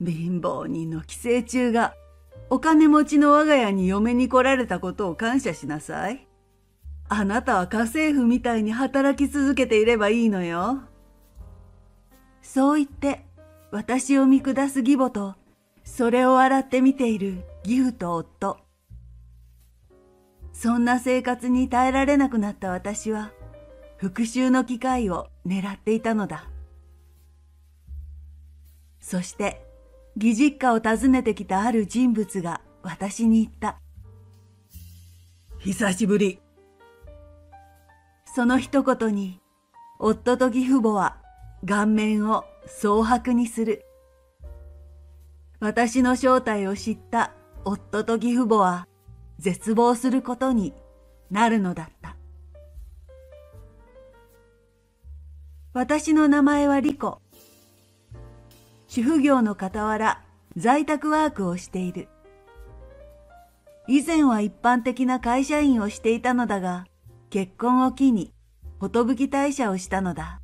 貧乏人の寄生虫がお金持ちの我が家に嫁に来られたことを感謝しなさい。あなたは家政婦みたいに働き続けていればいいのよ。そう言って私を見下す義母と、それを笑って見ている義父と夫。そんな生活に耐えられなくなった私は、復讐の機会を狙っていたのだ。そして、義実家を訪ねてきたある人物が私に言った。久しぶり。その一言に、夫と義父母は顔面を蒼白にする。私の正体を知った夫と義父母は絶望することになるのだった。私の名前はリコ。主婦業の傍ら在宅ワークをしている。以前は一般的な会社員をしていたのだが、結婚を機に寿退社をしたのだ。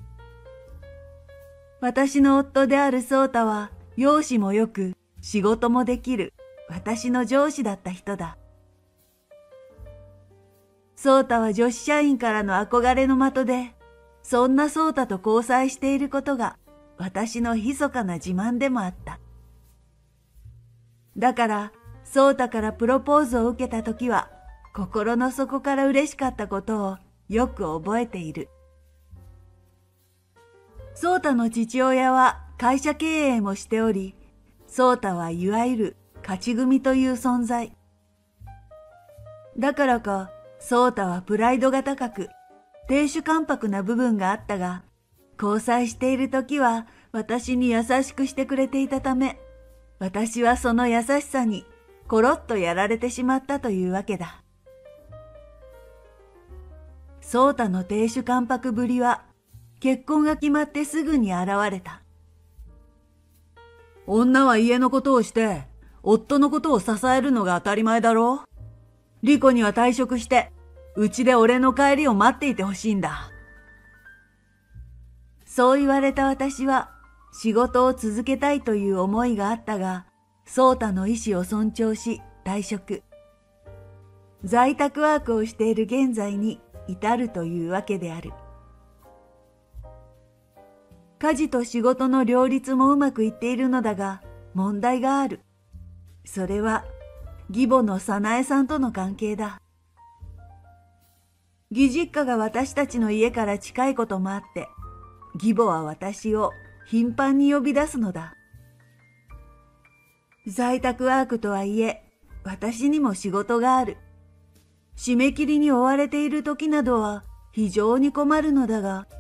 私の夫である宗太は容姿も良く仕事もできる私の上司だった人だ。宗太は女子社員からの憧れの的で、そんな宗太と交際していることが私の密かな自慢でもあった。だから宗太からプロポーズを受けたときは心の底から嬉しかったことをよく覚えている。宗太の父親は会社経営もしており、宗太はいわゆる勝ち組という存在。だからか宗太はプライドが高く、亭主関白な部分があったが、交際しているときは私に優しくしてくれていたため、私はその優しさにコロッとやられてしまったというわけだ。宗太の亭主関白ぶりは、結婚が決まってすぐに現れた。女は家のことをして、夫のことを支えるのが当たり前だろう。リコには退職して、うちで俺の帰りを待っていてほしいんだ。そう言われた私は、仕事を続けたいという思いがあったが、宗太の意思を尊重し退職。在宅ワークをしている現在に至るというわけである。家事と仕事の両立もうまくいっているのだが、問題がある。それは、義母の早苗さんとの関係だ。義実家が私たちの家から近いこともあって、義母は私を頻繁に呼び出すのだ。在宅ワークとはいえ、私にも仕事がある。締め切りに追われている時などは非常に困るのだが、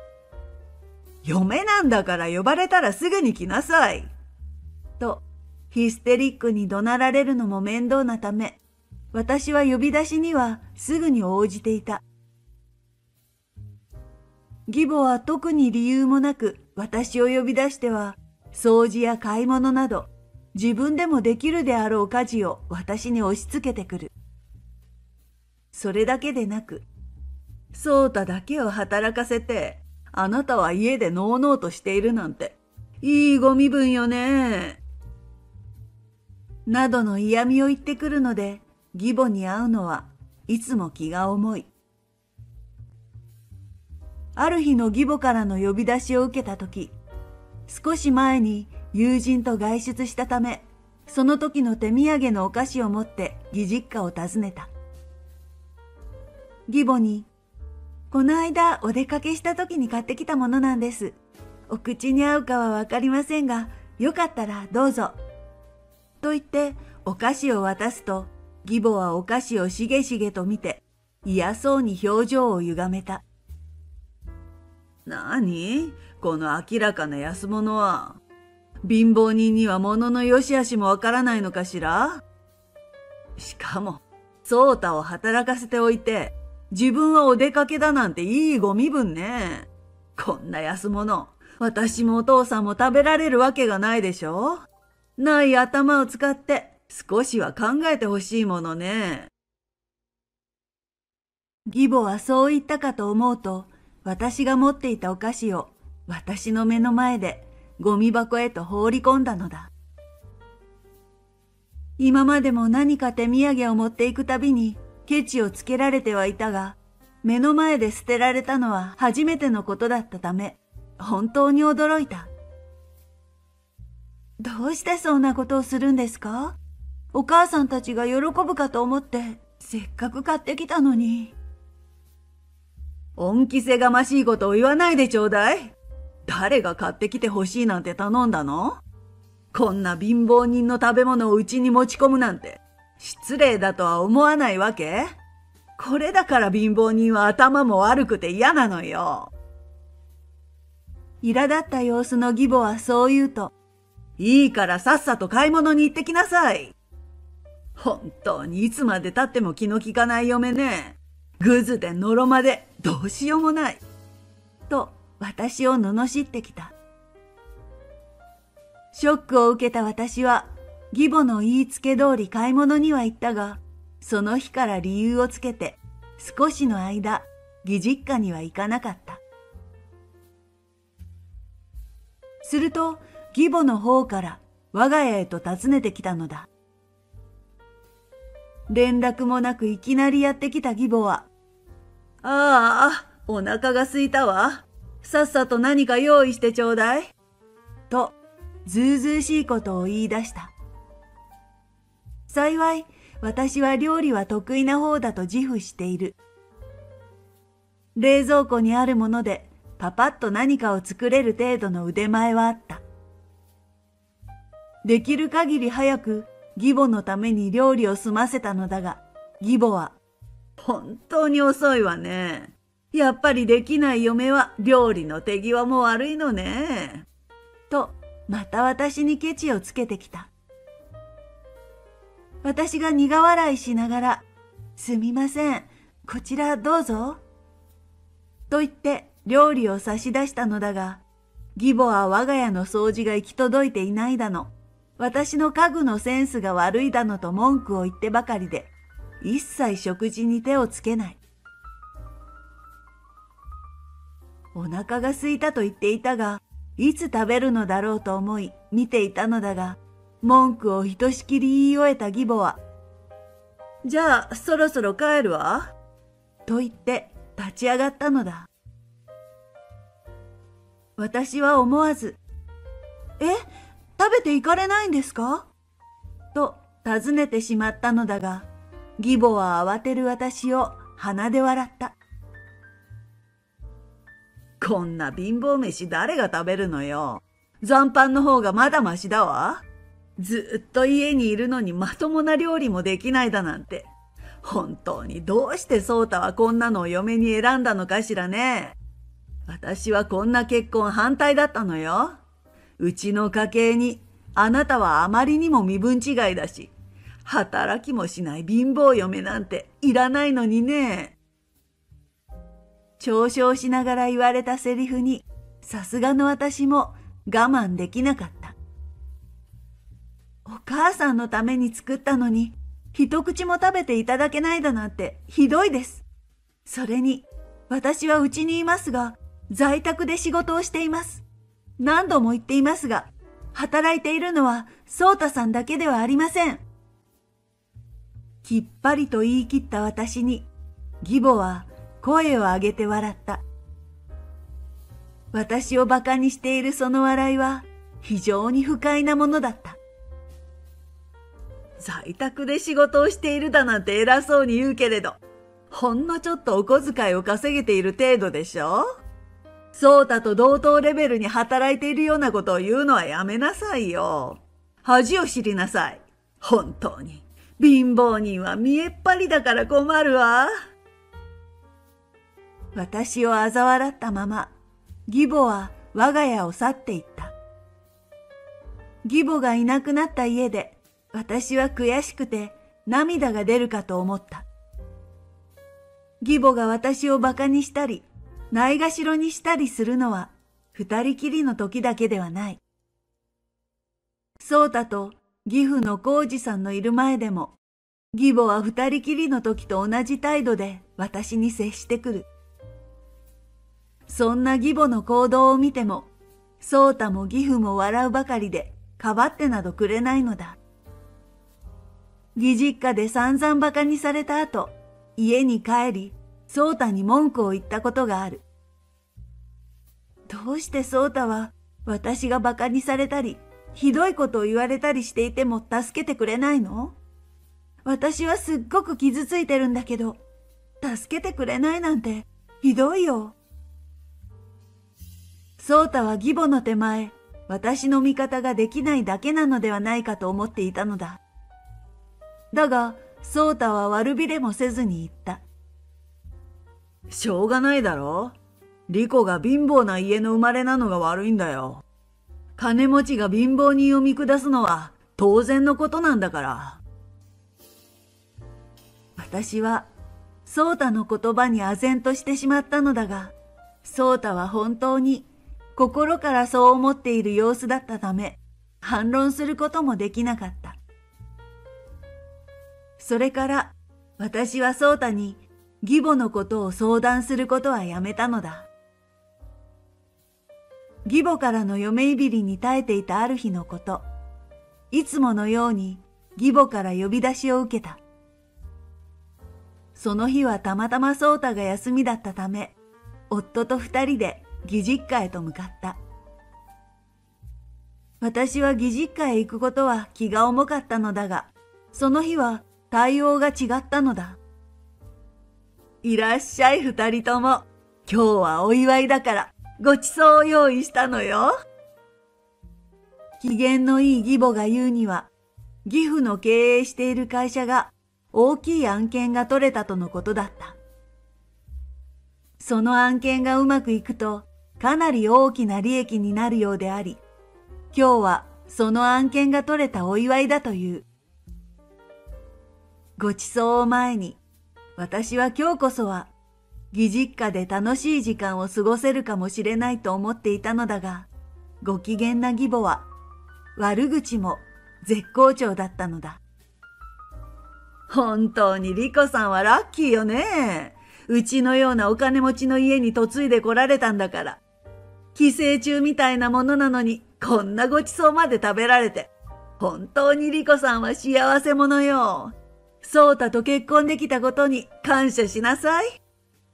嫁なんだから呼ばれたらすぐに来なさい。と、ヒステリックに怒鳴られるのも面倒なため、私は呼び出しにはすぐに応じていた。義母は特に理由もなく私を呼び出しては、掃除や買い物など、自分でもできるであろう家事を私に押し付けてくる。それだけでなく、宗太だけを働かせて、あなたは家でのうのうとしているなんて、いいご身分よね。などの嫌味を言ってくるので、義母に会うのはいつも気が重い。ある日の義母からの呼び出しを受けたとき、少し前に友人と外出したため、その時の手土産のお菓子を持って義実家を訪ねた。義母に、この間お出かけした時に買ってきたものなんです。お口に合うかはわかりませんが、よかったらどうぞ。と言ってお菓子を渡すと、義母はお菓子をしげしげと見て、嫌そうに表情を歪めた。なに？この明らかな安物は。貧乏人には物の良し悪しもわからないのかしら？しかも、宗太を働かせておいて、自分はお出かけだなんていいご身分ね。こんな安物、私もお父さんも食べられるわけがないでしょ。ない頭を使って少しは考えてほしいものね。義母はそう言ったかと思うと、私が持っていたお菓子を私の目の前でゴミ箱へと放り込んだのだ。今までも何か手土産を持っていくたびにケチをつけられてはいたが、目の前で捨てられたのは初めてのことだったため、本当に驚いた。どうしてそんなことをするんですか？お母さんたちが喜ぶかと思って、せっかく買ってきたのに。恩着せがましいことを言わないでちょうだい。誰が買ってきてほしいなんて頼んだの？こんな貧乏人の食べ物をうちに持ち込むなんて、失礼だとは思わないわけ？これだから貧乏人は頭も悪くて嫌なのよ。苛立った様子の義母はそう言うと、いいからさっさと買い物に行ってきなさい。本当にいつまで経っても気の利かない嫁ね。ぐずでのろまでどうしようもない。と私を罵ってきた。ショックを受けた私は、義母の言いつけ通り買い物には行ったが、その日から理由をつけて、少しの間、義実家には行かなかった。すると、義母の方から我が家へと訪ねてきたのだ。連絡もなくいきなりやってきた義母は、ああ、お腹が空いたわ。さっさと何か用意してちょうだい。と、ずうずうしいことを言い出した。幸い、私は料理は得意な方だと自負している。冷蔵庫にあるものでパパッと何かを作れる程度の腕前はあった。できる限り早く義母のために料理を済ませたのだが、義母は、本当に遅いわね。やっぱりできない嫁は料理の手際も悪いのね。と、また私にケチをつけてきた。私が苦笑いしながら、すみません、こちらどうぞ。と言って料理を差し出したのだが、義母は我が家の掃除が行き届いていないだの、私の家具のセンスが悪いだのと文句を言ってばかりで、一切食事に手をつけない。お腹が空いたと言っていたが、いつ食べるのだろうと思い見ていたのだが、文句をひとしきり言い終えた義母は、じゃあそろそろ帰るわ。と言って立ち上がったのだ。私は思わず、食べていかれないんですか？と尋ねてしまったのだが、義母は慌てる私を鼻で笑った。こんな貧乏飯誰が食べるのよ。残飯の方がまだましだわ。ずっと家にいるのにまともな料理もできないだなんて。本当にどうして宗太はこんなのを嫁に選んだのかしらね。私はこんな結婚反対だったのよ。うちの家系にあなたはあまりにも身分違いだし、働きもしない貧乏嫁なんていらないのにね。嘲笑しながら言われたセリフに、さすがの私も我慢できなかった。お母さんのために作ったのに、一口も食べていただけないだなんてひどいです。それに、私はうちにいますが、在宅で仕事をしています。何度も言っていますが、働いているのは宗太さんだけではありません。きっぱりと言い切った私に、義母は声を上げて笑った。私を馬鹿にしているその笑いは非常に不快なものだった。在宅で仕事をしているだなんて偉そうに言うけれど、ほんのちょっとお小遣いを稼げている程度でしょ？宗太と同等レベルに働いているようなことを言うのはやめなさいよ。恥を知りなさい。本当に。貧乏人は見えっ張りだから困るわ。私を嘲笑ったまま、義母は我が家を去っていった。義母がいなくなった家で、私は悔しくて涙が出るかと思った。義母が私を馬鹿にしたり、ないがしろにしたりするのは、二人きりの時だけではない。宗太と義父の浩二さんのいる前でも、義母は二人きりの時と同じ態度で私に接してくる。そんな義母の行動を見ても、 宗太も義父も笑うばかりで、かばってなどくれないのだ。義実家で散々馬鹿にされた後、家に帰り、宗太に文句を言ったことがある。どうして宗太は私が馬鹿にされたり、ひどいことを言われたりしていても助けてくれないの？私はすっごく傷ついてるんだけど、助けてくれないなんてひどいよ。宗太は義母の手前、私の味方ができないだけなのではないかと思っていたのだ。だが、宗太は悪びれもせずに言った。 しょうがないだろ。リコが貧乏な家の生まれなのが悪いんだよ。金持ちが貧乏人を見下すのは当然のことなんだから。 私は、宗太の言葉に唖然としてしまったのだが、宗太は本当に心からそう思っている様子だったため、反論することもできなかった。それから私は宗太に義母のことを相談することはやめたのだ。義母からの嫁いびりに耐えていたある日のこと、いつものように義母から呼び出しを受けた。その日はたまたま宗太が休みだったため、夫と二人で義実家へと向かった。私は義実家へ行くことは気が重かったのだが、その日は対応が違ったのだ。いらっしゃい二人とも。今日はお祝いだからごちそうを用意したのよ。機嫌のいい義母が言うには、義父の経営している会社が大きい案件が取れたとのことだった。その案件がうまくいくとかなり大きな利益になるようであり、今日はその案件が取れたお祝いだという。ごちそうを前に、私は今日こそは義実家で楽しい時間を過ごせるかもしれないと思っていたのだが、ご機嫌な義母は悪口も絶好調だったのだ。 本当にリコさんはラッキーよね。うちのようなお金持ちの家に嫁いで来られたんだから。寄生虫みたいなものなのにこんなごちそうまで食べられて。本当にリコさんは幸せ者よ。宗太と結婚できたことに感謝しなさい。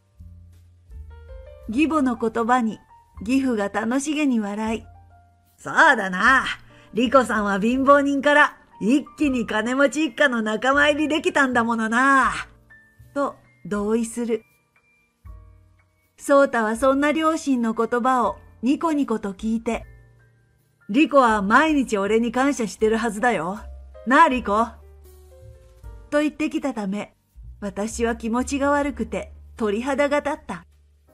義母の言葉に義父が楽しげに笑い、 そうだな。リコさんは貧乏人から一気に金持ち一家の仲間入りできたんだものな。 と同意する。宗太はそんな両親の言葉をニコニコと聞いて、 リコは毎日俺に感謝してるはずだよ。なあリコ。 と言ってきたため、私は気持ちが悪くて鳥肌が立った。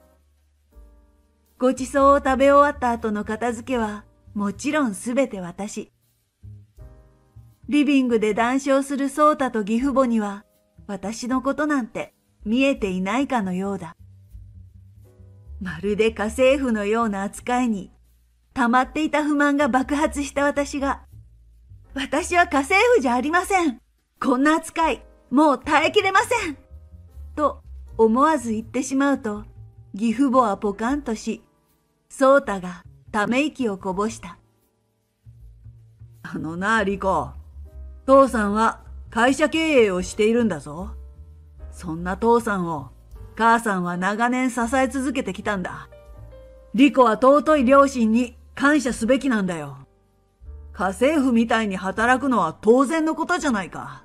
ごちそうを食べ終わった後の片付けはもちろんすべて私。リビングで談笑する宗太と義父母には私のことなんて見えていないかのようだ。まるで家政婦のような扱いに溜まっていた不満が爆発した私が、私は家政婦じゃありません。こんな扱い、もう耐えきれません。と思わず言ってしまうと、義父母はポカンとし、宗太がため息をこぼした。 あのな、リコ。父さんは会社経営をしているんだぞ。そんな父さんを母さんは長年支え続けてきたんだ。リコは尊い両親に感謝すべきなんだよ。家政婦みたいに働くのは当然のことじゃないか。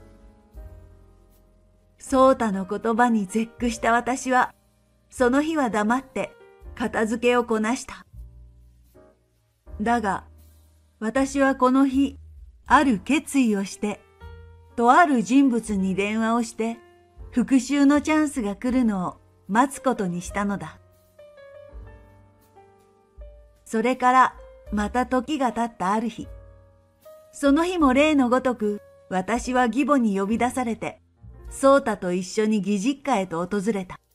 宗太の言葉に絶句した私は、その日は黙って片付けをこなした。だが、私はこの日、ある決意をして、とある人物に電話をして、復讐のチャンスが来るのを待つことにしたのだ。それからまた時が経ったある日、その日も例のごとく私は義母に呼び出されて、宗太と一緒に義実家へと訪れた。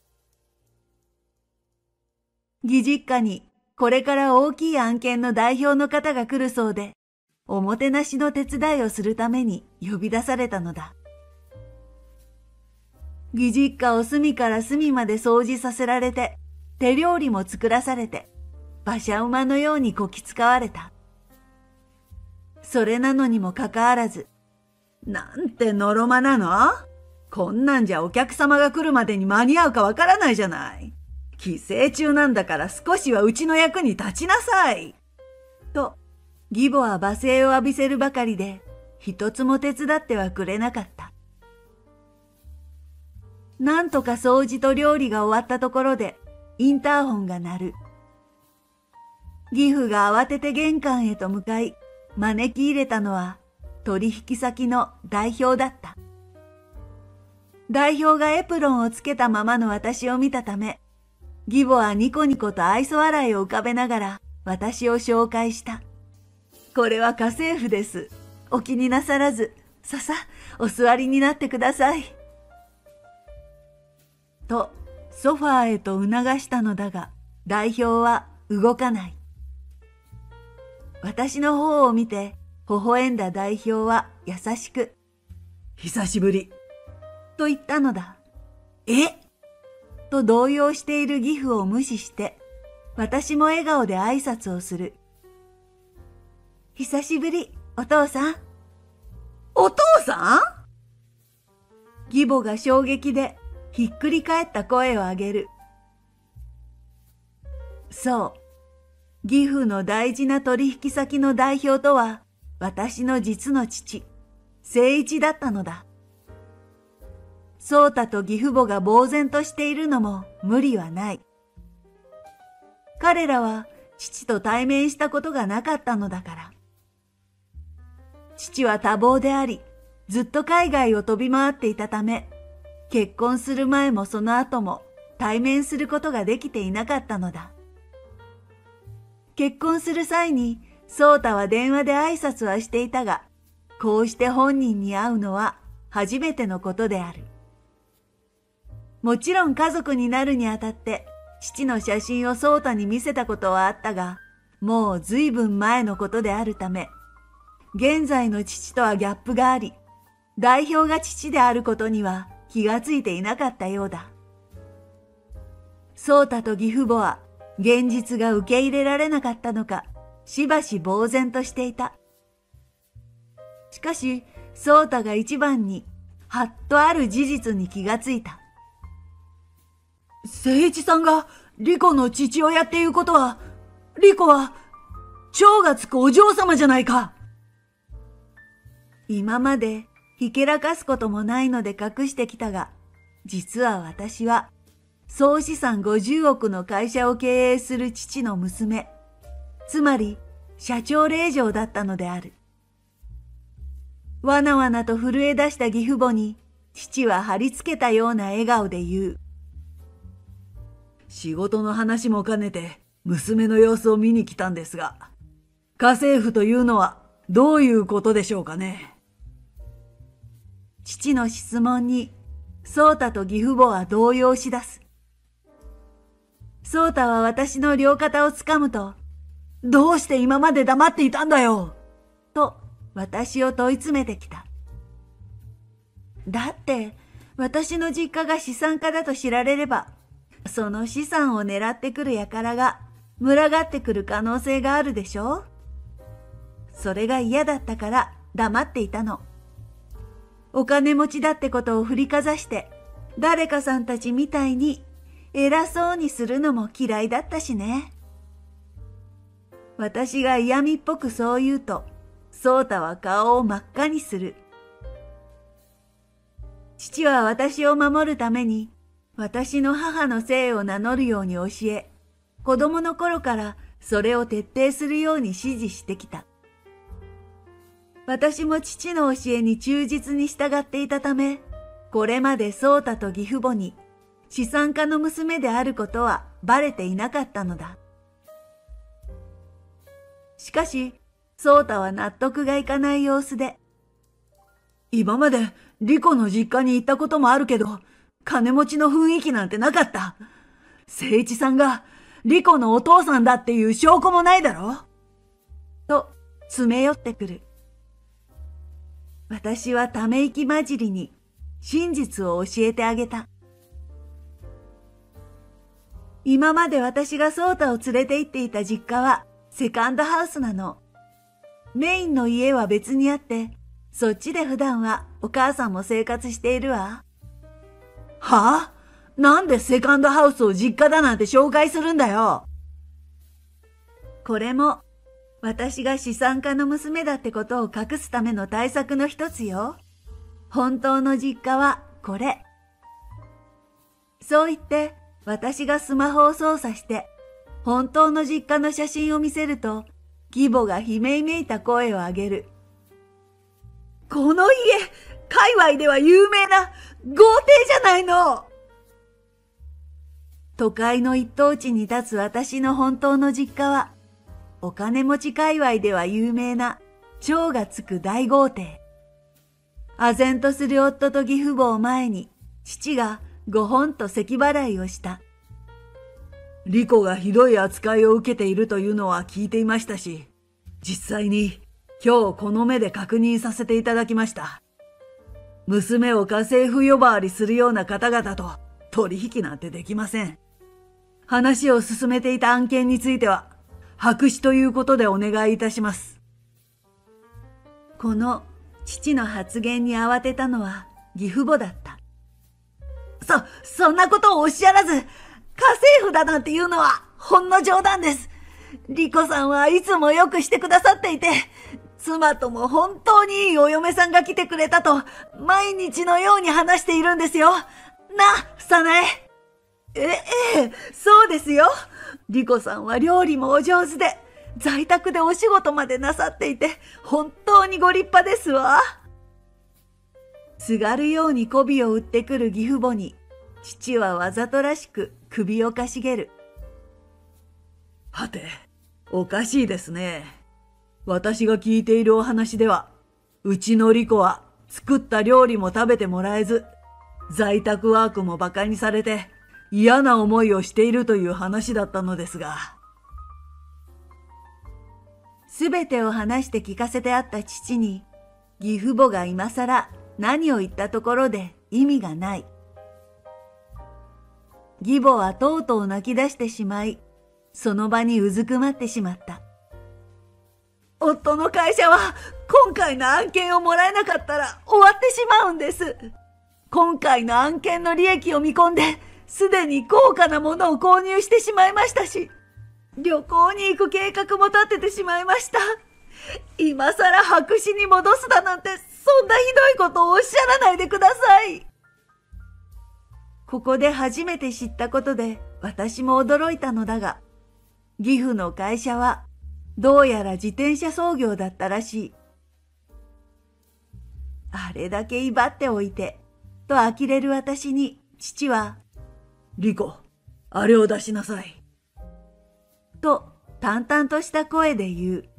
義実家にこれから大きい案件の代表の方が来るそうで、おもてなしの手伝いをするために呼び出されたのだ。義実家を隅から隅まで掃除させられて、手料理も作らされて、 馬車馬のようにこき使われた。それなのにもかかわらず、 なんてのろまなの？こんなんじゃお客様が来るまでに間に合うかわからないじゃない。帰省中なんだから少しはうちの役に立ちなさい。 と、義母は罵声を浴びせるばかりで、一つも手伝ってはくれなかった。なんとか掃除と料理が終わったところで、インターホンが鳴る。義父が慌てて玄関へと向かい、招き入れたのは取引先の代表だった。代表がエプロンをつけたままの私を見たため、義母はニコニコと愛想笑いを浮かべながら私を紹介した。これは家政婦です。お気になさらず、ささ、お座りになってください。と、ソファーへと促したのだが、代表は動かない。私の方を見て、微笑んだ代表は優しく、 久しぶり、 と言ったのだ。 え？ と動揺している義父を無視して、私も笑顔で挨拶をする。久しぶり、お父さん。 お父さん？ 義母が衝撃でひっくり返った声を上げる。そう。義父の大事な取引先の代表とは、私の実の父、誠一だったのだ。宗太と義父母が呆然としているのも無理はない。彼らは父と対面したことがなかったのだから。父は多忙であり、ずっと海外を飛び回っていたため、結婚する前もその後も対面することができていなかったのだ。結婚する際に、宗太は電話で挨拶はしていたが、こうして本人に会うのは初めてのことである。もちろん家族になるにあたって、父の写真を宗太に見せたことはあったが、もう随分前のことであるため、現在の父とはギャップがあり、代表が父であることには気がついていなかったようだ。宗太と義父母は、現実が受け入れられなかったのか、しばし呆然としていた。しかし、宗太が一番に、はっとある事実に気がついた。 誠一さんがリコの父親っていうことは、リコは、蝶がつくお嬢様じゃないか。 今までひけらかすこともないので隠してきたが、実は私は、総資産50億の会社を経営する父の娘、つまり社長令嬢だったのである。わなわなと震え出した義父母に、父は貼り付けたような笑顔で言う。 仕事の話も兼ねて娘の様子を見に来たんですが、家政婦というのはどういうことでしょうかね。 父の質問に、宗太と義父母は動揺し出す。宗太は私の両肩をつかむと、 どうして今まで黙っていたんだよと私を問い詰めてきた。だって、私の実家が資産家だと知られれば、その資産を狙ってくる輩が群がってくる可能性があるでしょ？それが嫌だったから黙っていたの。お金持ちだってことを振りかざして、誰かさんたちみたいに偉そうにするのも嫌いだったしね。私が嫌味っぽくそう言うと、宗太は顔を真っ赤にする。父は私を守るために、私の母の姓を名乗るように教え、子供の頃からそれを徹底するように指示してきた。私も父の教えに忠実に従っていたため、これまで宗太と義父母に資産家の娘であることはバレていなかったのだ。しかし、宗太は納得がいかない様子で、 今までリコの実家に行ったこともあるけど、金持ちの雰囲気なんてなかった。誠一さんがリコのお父さんだっていう証拠もないだろと詰め寄ってくる。私はため息混じりに真実を教えてあげた。 今まで私がソータを連れて行っていた実家はセカンドハウスなの。メインの家は別にあって、そっちで普段はお母さんも生活しているわ。 はあ？なんでセカンドハウスを実家だなんて紹介するんだよ。 これも私が資産家の娘だってことを隠すための対策の一つよ。本当の実家はこれ。そう言って私がスマホを操作して本当の実家の写真を見せると、義母が悲鳴めいた声を上げる。 この家、界隈では有名な豪邸じゃないの。 都会の一等地に立つ私の本当の実家は、お金持ち界隈では有名な超がつく大豪邸。唖然とする夫と義父母を前に、父がごほんと咳払いをした。 リコがひどい扱いを受けているというのは聞いていましたし、実際に今日この目で確認させていただきました。娘を家政婦呼ばわりするような方々と取引なんてできません。話を進めていた案件については、白紙ということでお願いいたします。 この父の発言に慌てたのは義父母だった。 そんなことをおっしゃらず、家政婦だなんていうのはほんの冗談です。リコさんはいつもよくしてくださっていて、妻とも本当にいいお嫁さんが来てくれたと、毎日のように話しているんですよ。な、サナエ。 ええ、そうですよ。リコさんは料理もお上手で、在宅でお仕事までなさっていて、本当にご立派ですわ。すがるように媚びを売ってくる義父母に、父はわざとらしく首をかしげる。 はて、おかしいですね。私が聞いているお話では、うちのリコは作った料理も食べてもらえず、在宅ワークも馬鹿にされて嫌な思いをしているという話だったのですが。 すべてを話して聞かせてあった父に、義父母が今さら何を言ったところで意味がない。義母はとうとう泣き出してしまい、その場にうずくまってしまった。 夫の会社は今回の案件をもらえなかったら終わってしまうんです。今回の案件の利益を見込んで、すでに高価なものを購入してしまいましたし、旅行に行く計画も立ててしまいました。今さら白紙に戻すだなんて、そんなひどいことをおっしゃらないでください。 ここで初めて知ったことで私も驚いたのだが、義父の会社はどうやら自転車操業だったらしい。あれだけ威張っておいて、と呆れる私に父は、 リコ、あれを出しなさい。 と淡々とした声で言う。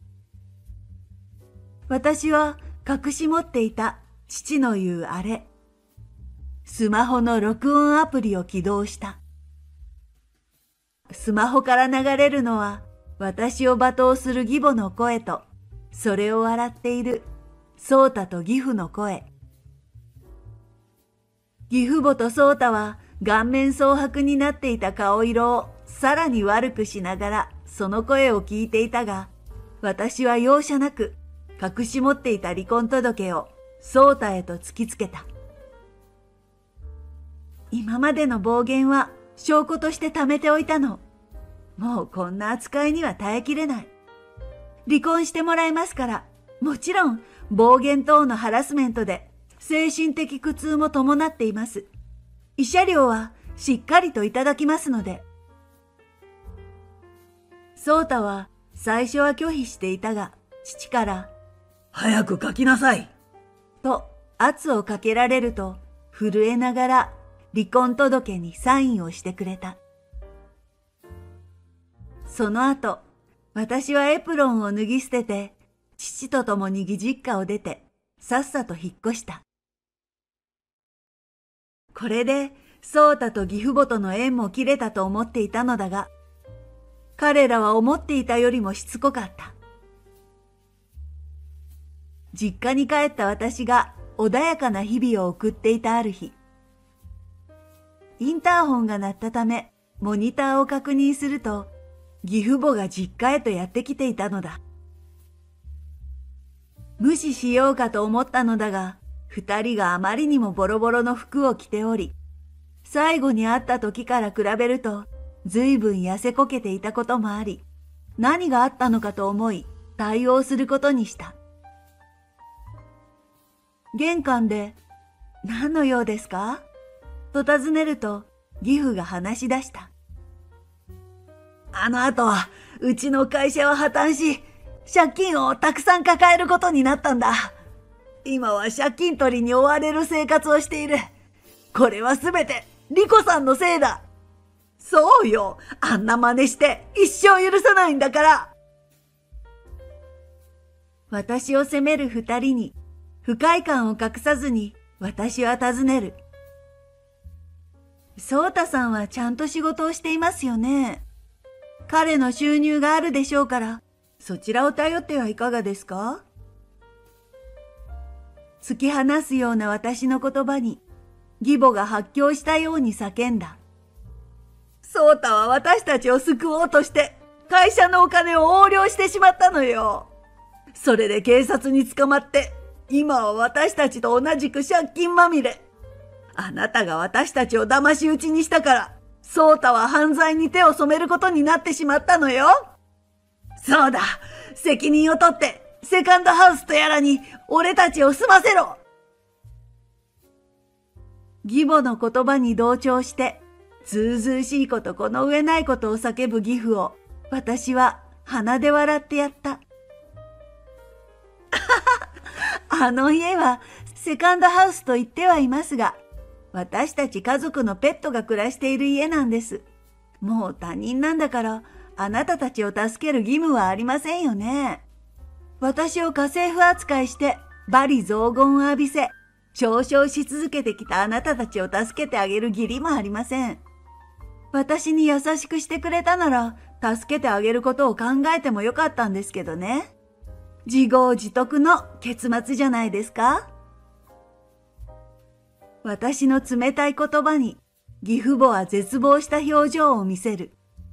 私は隠し持っていた父の言うあれ。スマホの録音アプリを起動した。スマホから流れるのは私を罵倒する義母の声と、それを笑っているソータと義父の声。義父母とソータは顔面蒼白になっていた顔色をさらに悪くしながらその声を聞いていたが、私は容赦なく隠し持っていた離婚届をソータへと突きつけた。今までの暴言は証拠として貯めておいたの。もうこんな扱いには耐えきれない。離婚してもらいますから、もちろん暴言等のハラスメントで精神的苦痛も伴っています。慰謝料はしっかりといただきますので。ソータは最初は拒否していたが、父から、 早く書きなさいと圧をかけられると、震えながら離婚届にサインをしてくれた。その後、私はエプロンを脱ぎ捨てて、父と共に義実家を出て、さっさと引っ越した。これで、ソータと義父母との縁も切れたと思っていたのだが、彼らは思っていたよりもしつこかった。実家に帰った私が穏やかな日々を送っていたある日、インターホンが鳴ったため、 モニターを確認すると、義父母が実家へとやってきていたのだ。無視しようかと思ったのだが、二人があまりにもボロボロの服を着ており、最後に会った時から比べると、ずいぶん痩せこけていたこともあり、何があったのかと思い、対応することにした。玄関で、何の用ですかと尋ねると、義父が話し出した。あの後は、うちの会社は破綻し、借金をたくさん抱えることになったんだ。今は借金取りに追われる生活をしている。これはすべて、リコさんのせいだ。そうよ。あんな真似して一生許さないんだから。私を責める二人に、不快感を隠さずに私は尋ねる。ソータさんはちゃんと仕事をしていますよね。彼の収入があるでしょうから、そちらを頼ってはいかがですか？突き放すような私の言葉に、義母が発狂したように叫んだ。ソータは私たちを救おうとして、会社のお金を横領してしまったのよ。それで警察に捕まって、今は私たちと同じく借金まみれ。あなたが私たちを騙し討ちにしたから、ソータは犯罪に手を染めることになってしまったのよ。そうだ、責任を取って、セカンドハウスとやらに俺たちを住ませろ。義母の言葉に同調して、ずうずうしいことこの上ないことを叫ぶ義父を、私は鼻で笑ってやった。あの家はセカンドハウスと言ってはいますが、私たち家族のペットが暮らしている家なんです。もう他人なんだから、あなたたちを助ける義務はありませんよね。私を家政婦扱いして罵詈雑言を浴びせ、嘲笑し続けてきたあなたたちを助けてあげる義理もありません。私に優しくしてくれたなら、助けてあげることを考えてもよかったんですけどね。自業自得の結末じゃないですか？私の冷たい言葉に、義父母は絶望した表情を見せる。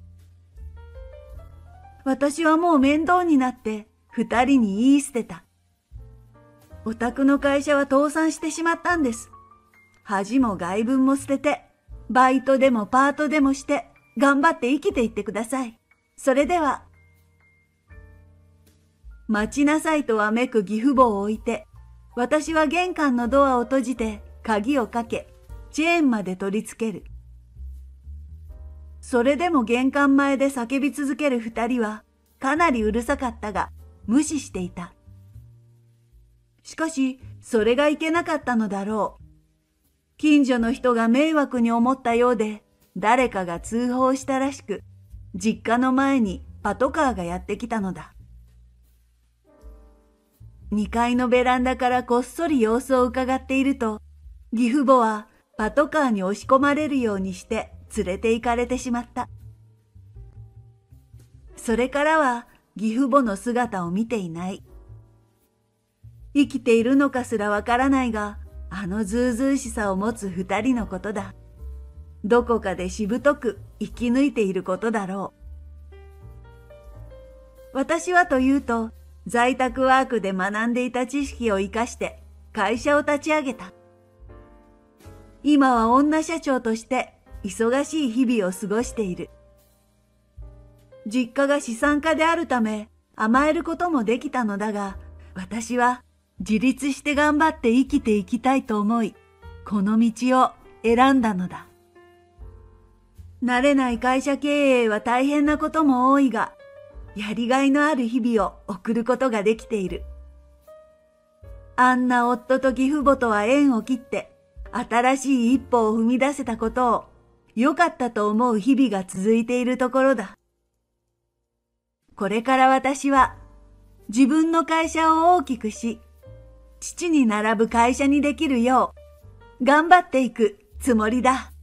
私はもう面倒になって二人に言い捨てた。お宅の会社は倒産してしまったんです。恥も外聞も捨てて、バイトでもパートでもして頑張って生きていってください。それでは。待ちなさいとわめく義父母を置いて、私は玄関のドアを閉じて鍵をかけ、チェーンまで取り付ける。それでも玄関前で叫び続ける二人はかなりうるさかったが無視していた。しかしそれがいけなかったのだろう。近所の人が迷惑に思ったようで誰かが通報したらしく、実家の前にパトカーがやってきたのだ。2階のベランダからこっそり様子を伺っていると、義父母はパトカーに押し込まれるようにして連れて行かれてしまった。それからは義父母の姿を見ていない。生きているのかすらわからないが、あのずうずうしさを持つ二人のことだ。どこかでしぶとく生き抜いていることだろう。私はというと、在宅ワークで学んでいた知識を生かして会社を立ち上げた。今は女社長として忙しい日々を過ごしている。実家が資産家であるため甘えることもできたのだが、私は自立して頑張って生きていきたいと思い、この道を選んだのだ。慣れない会社経営は大変なことも多いが、やりがいのある日々を送ることができている。あんな夫と義父母とは縁を切って、新しい一歩を踏み出せたことを、良かったと思う日々が続いているところだ。これから私は、自分の会社を大きくし、父に並ぶ会社にできるよう、頑張っていくつもりだ。